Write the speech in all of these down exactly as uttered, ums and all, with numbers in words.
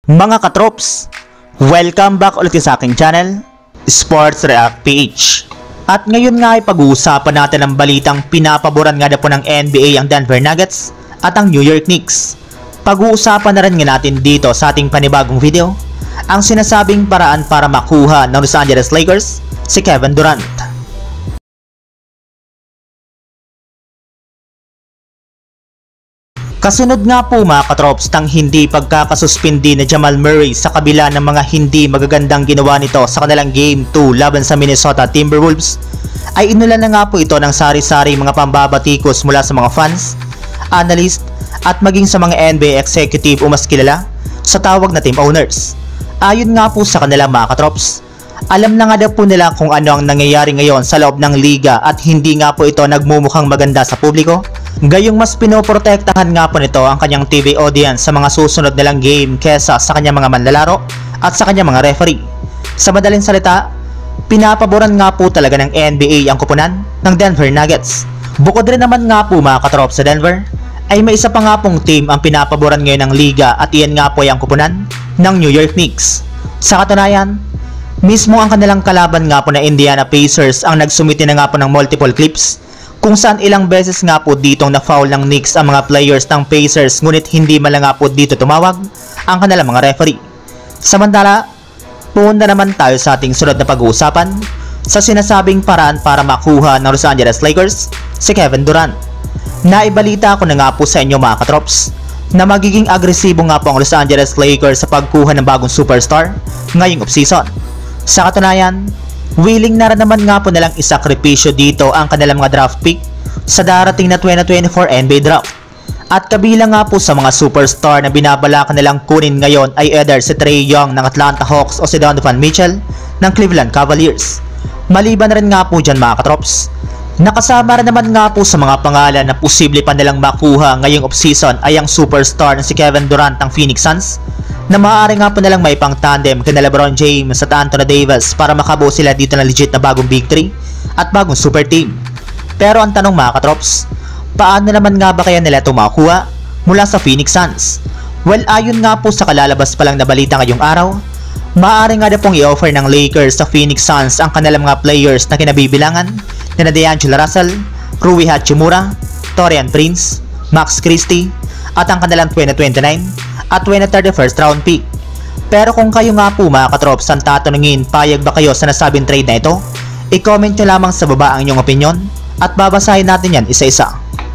Mga katrops, welcome back ulit sa aking channel, Sports React P H. At ngayon nga ay pag-uusapan natin ang balitang pinapaboran nga na po ng N B A ang Denver Nuggets at ang New York Knicks. Pag-uusapan na rin nga natin dito sa ating panibagong video ang sinasabing paraan para makuha ng Los Angeles Lakers si Kevin Durant. Kasunod nga po mga katrops ng hindi pagkakasuspindi na Jamal Murray sa kabila ng mga hindi magagandang ginawa nito sa kanilang Game two laban sa Minnesota Timberwolves, ay inulan na nga po ito ng sari-sari mga pambabatikos mula sa mga fans, analyst at maging sa mga N B A executive o mas kilala sa tawag na team owners. Ayon nga po sa kanilang mga katrops, alam na nga daw po nila kung ano ang nangyayari ngayon sa loob ng liga at hindi nga po ito nagmumukhang maganda sa publiko. Gayong mas pinoprotektahan nga po nito ang kanyang T V audience sa mga susunod nilang game kesa sa kanyang mga manlalaro at sa kanyang mga referee. Sa madaling salita, pinapaboran nga po talaga ng N B A ang kupunan ng Denver Nuggets. Bukod rin naman nga po mga katrop sa Denver, ay may isa pa nga pong team ang pinapaboran ngayon ng liga at iyan nga po ay ang kupunan ng New York Knicks. Sa katunayan, mismo ang kanilang kalaban nga po na Indiana Pacers ang nagsumiti na nga po ng multiple clips kung saan ilang beses nga po ditong na-foul ng Knicks ang mga players ng Pacers ngunit hindi man nga po dito tumawag ang kanilang mga referee. Samantala, punta naman tayo sa ating sunod na pag-uusapan sa sinasabing paraan para makuha ng Los Angeles Lakers si Kevin Durant. Naibalita ko na nga po sa inyo mga katrops na magiging agresibo nga po ang Los Angeles Lakers sa pagkuha ng bagong superstar ngayong offseason. Sa katunayan, willing na rin naman nga po nilang isakripisyo dito ang kanilang mga draft pick sa darating na twenty twenty-four N B A draft. At kabilang nga po sa mga superstar na binabalakan nilang kunin ngayon ay either si Trae Young ng Atlanta Hawks o si Donovan Mitchell ng Cleveland Cavaliers. Maliban na rin nga po dyan mga katrops, nakasama rin naman nga po sa mga pangalan na posible pa nilang makuha ngayong offseason ay ang superstar na si Kevin Durant ng Phoenix Suns, na maaari nga po nilang may pang tandem kina LeBron James at Anthony Davis para makabuo sila dito ng legit na bagong big three at bagong super team. Pero ang tanong mga katrops, paano naman nga ba kaya nila ito makuha mula sa Phoenix Suns? Well, ayon nga po sa kalalabas pa lang na balita ngayong araw, maaari nga na pong i-offer ng Lakers sa Phoenix Suns ang kanilang mga players na kinabibilangan na D'Angelo Russell, Rui Hachimura, Taurean Prince, Max Christie at ang kanilang twenty twenty-nine at twenty thirty-first round pick. Pero kung kayo nga po mga katrops ang tatanungin, payag ba kayo sa nasabing trade na ito? I-comment nyo lamang sa baba ang inyong opinion at babasahin natin yan isa-isa.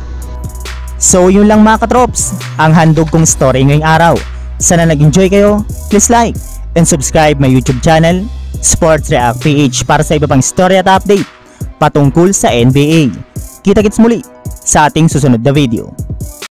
So yun lang mga katrops, ang handog kong story ngayong araw. Sana nag-enjoy kayo, please like and subscribe my YouTube channel, Sports React P H, para sa iba pang story at update patungkol sa N B A. Kita-kits muli sa ating susunod na video.